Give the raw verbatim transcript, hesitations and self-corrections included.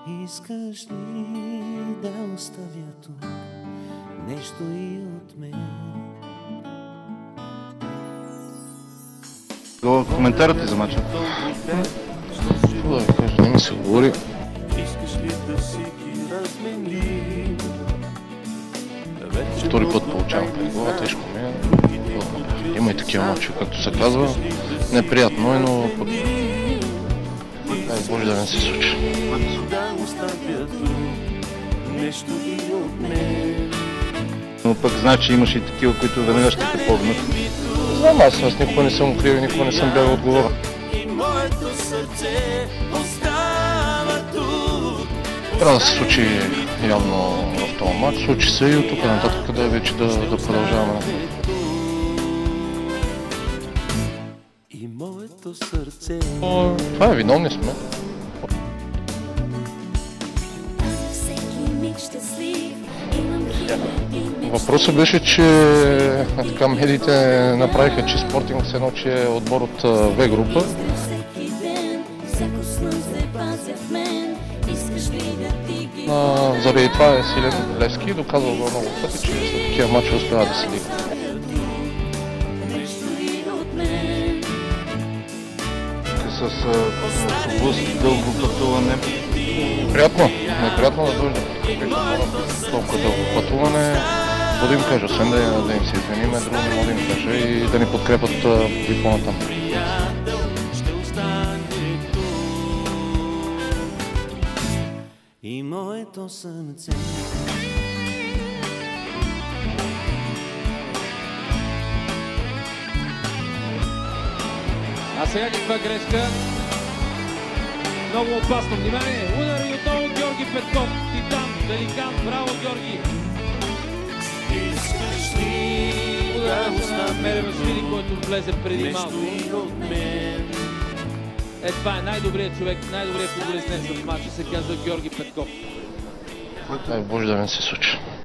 Искаш ли да оставя тук нещо и от мен? Коментарът ти за мача? Какво да ви кажа, не ми се говори. Искаш ли да си ги размени? Втори път получавам пред глава, тежко ми е. Има и такива мачове, както се казва. Неприятно е, но пък... Дай Боже да не се случи. Но пък значи имаш и такива, които веднага ще те погнат. Знам, аз аз никога не съм укрил и никога не съм бягал от глава. Трябва да се случи явно в този матч. Случи се и от тук нататък да вече да, да продължаваме. Но, това е, виновни сме. Въпросът беше, че така, медиите направиха, че Спортинг се едно, че е отбор от В група. А, заради това е силен Левски и доказал го много пъти, че след такива мачове успява да се лига. С автобус, дълго пътуване. Неприятно, неприятно да дойде. Толкова дълго пътуване. Какво да им кажа, освен да, да им се извиниме, друго не мога да им кажа и да ни подкрепят и по-натам. И моето сърце. А сега каква грешка? Много опасно. Внимание! Удар и отново Георги Петков. Титан, великан. Браво, Георги! Искаш ли да Удар на Меревашвили, който влезе преди малко. Е, това е най-добрият човек, най-добрият футболист днес в матча, се казва Георги Петков. Дай Боже да не се случи.